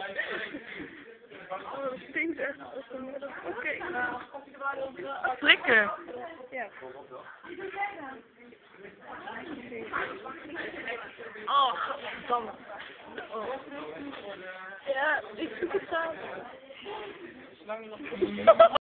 Oh, dat stinkt echt. Oké. Prikken. Ja. Oh, godverdamme. Oh. Ja, ik zoek het aan.